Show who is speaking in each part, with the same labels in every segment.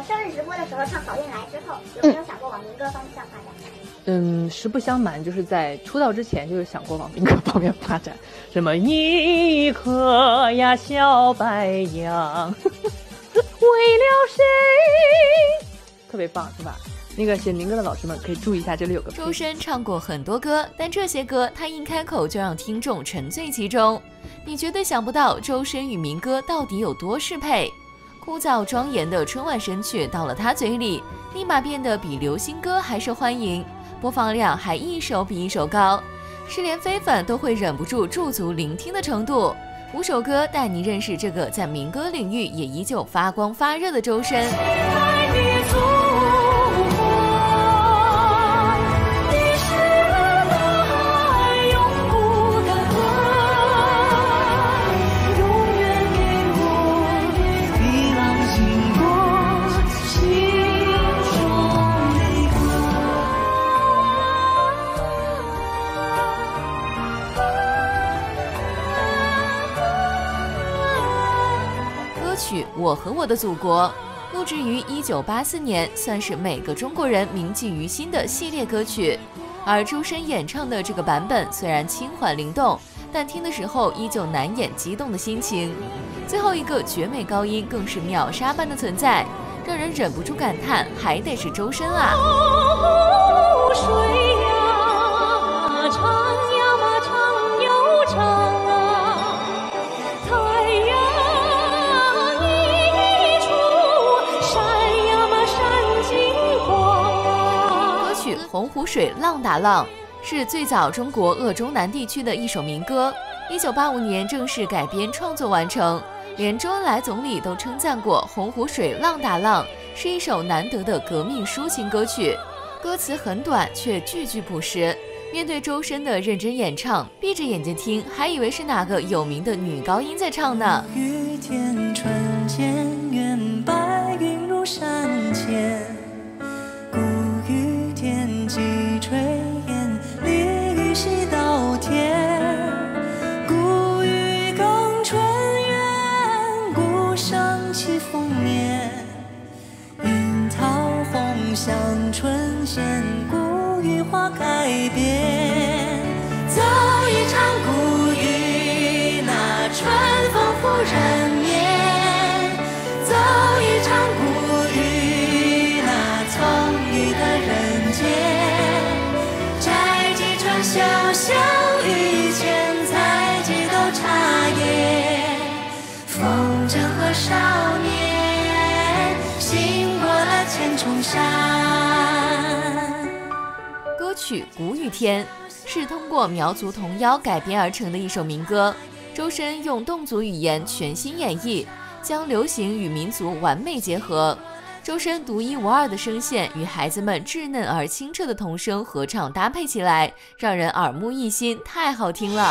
Speaker 1: 生日直播的时候唱《好运来》之后，有没有想过往民歌方向发展？
Speaker 2: 实不相瞒，就是在出道之前就是想过往民歌方面发展，什么一颗呀小白杨，为了谁，特别棒，是吧？那个写民歌的老师们可以注意一下，这里有个
Speaker 3: 周深唱过很多歌，但这些歌他一开口就让听众沉醉其中，你绝对想不到周深与民歌到底有多适配。枯燥庄严的春晚神曲到了他嘴里，立马变得比流行歌还受欢迎，播放量还一首比一首高，是连非粉都会忍不住驻足聆听的程度。5首歌带你认识这个在民歌领域也依旧发光发热的周深。我和我的祖国录制于1984年，算是每个中国人铭记于心的系列歌曲。而周深演唱的这个版本虽然轻缓灵动，但听的时候依旧难掩激动的心情。最后一个绝美高音更是秒杀般的存在，让人忍不住感叹，还得是周深啊！水呀，长呀嘛长又长。洪湖水浪打浪是最早中国鄂中南地区的一首民歌，1985年正式改编创作完成，连周恩来总理都称赞过《洪湖水浪打浪》是一首难得的革命抒情歌曲。歌词很短，却句句朴实。面对周深的认真演唱，闭着眼睛听，还以为是哪个有名的女高音在唱呢。
Speaker 4: 雨天春间缘，白云如山间。几炊烟，离雨洗稻田。古雨更春远，古上起丰年。樱桃红香春鲜，古雨花开遍。走一场古雨，那春风拂人面。走一场古雨，那葱郁的人间。小小雨前，采几斗茶叶。风筝和少年，行过了千重山。
Speaker 3: 歌曲《谷雨天》是通过苗族童谣改编而成的一首民歌，周深用侗族语言全新演绎，将流行与民族完美结合。周深独一无二的声线与孩子们稚嫩而清澈的童声合唱搭配起来，让人耳目一新，太好听了。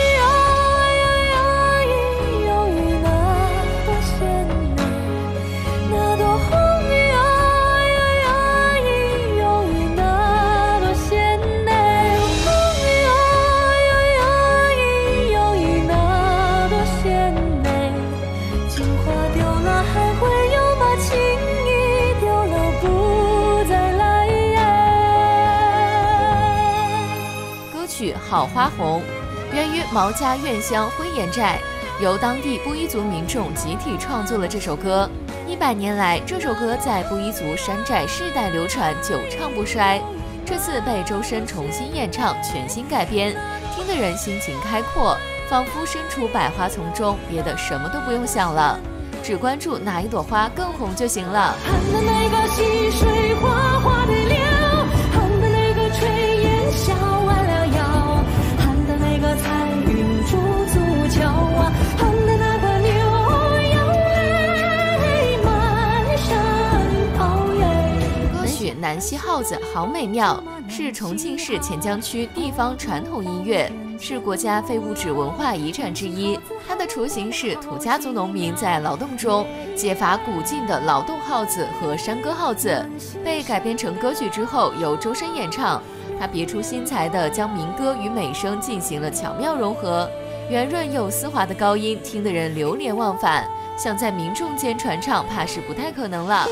Speaker 3: 好花红源于毛家院乡灰岩寨，由当地布依族民众集体创作了这首歌。100年来，这首歌在布依族山寨世代流传，久唱不衰。这次被周深重新演唱，全新改编，听的人心情开阔，仿佛身处百花丛中，别的什么都不用想了，只关注哪一朵花更红就行了。
Speaker 4: 看的那个溪水哗哗的流，看的那个炊烟小完了腰。彩云驻足桥啊，哼的那个牛羊泪满山跑耶。
Speaker 3: 歌曲《南溪号子》好美妙，是重庆市黔江区地方传统音乐，是国家非物质文化遗产之一。它的雏形是土家族农民在劳动中解乏古今的劳动号子和山歌号子，被改编成歌曲之后由周深演唱。他别出心裁地将民歌与美声进行了巧妙融合，圆润又丝滑的高音听得人流连忘返， 想在民众间传唱，怕是不太可能了。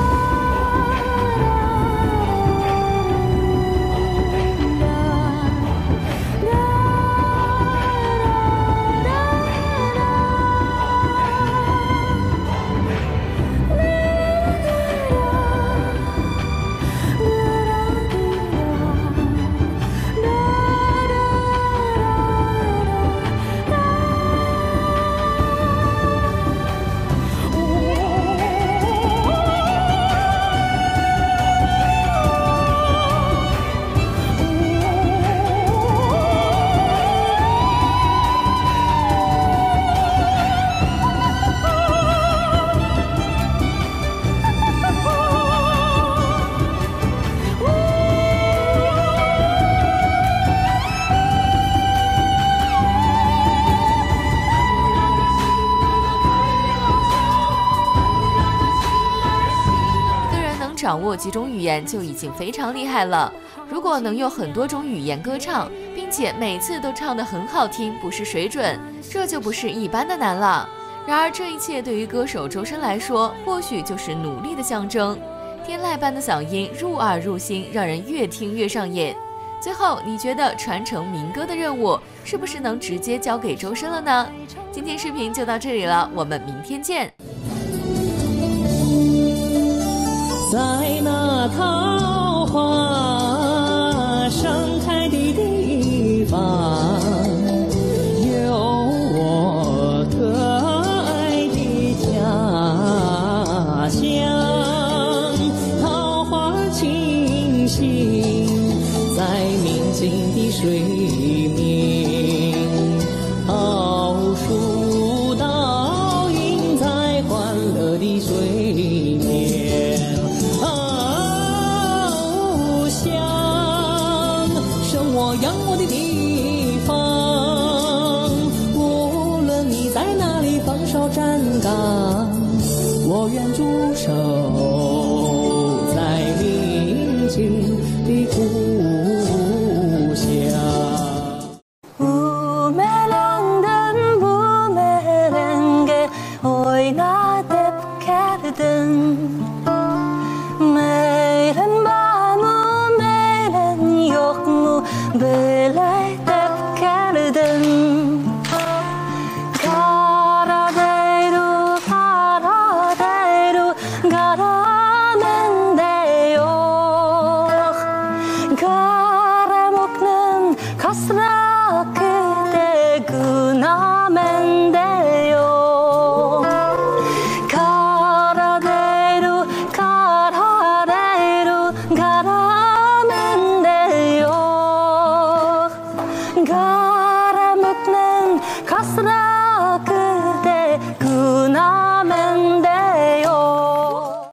Speaker 3: 掌握几种语言就已经非常厉害了。如果能用很多种语言歌唱，并且每次都唱得很好听，不失水准，这就不是一般的难了。然而，这一切对于歌手周深来说，或许就是努力的象征。天籁般的嗓音入耳入心，让人越听越上瘾。最后，你觉得传承民歌的任务是不是能直接交给周深了呢？今天视频就到这里了，我们明天见。
Speaker 4: 在那桃花盛开的地方，有我可爱的家乡。桃花清醒在宁静的水面，桃树倒映在欢乐的水面。我仰望的地方，无论你在哪里放哨站岗，我愿驻守在宁静的故乡。Bumerangdan bumerangge oynat hep geldim. Meylen var mı meylen yok mu? Böyle hep geldim. Kara deyru, kara deyru, kara mende yok. Kara muknun kasrakete günah mende yok. Kara deyru, kara deyru, kara mende yok. Kara muknun kasrakete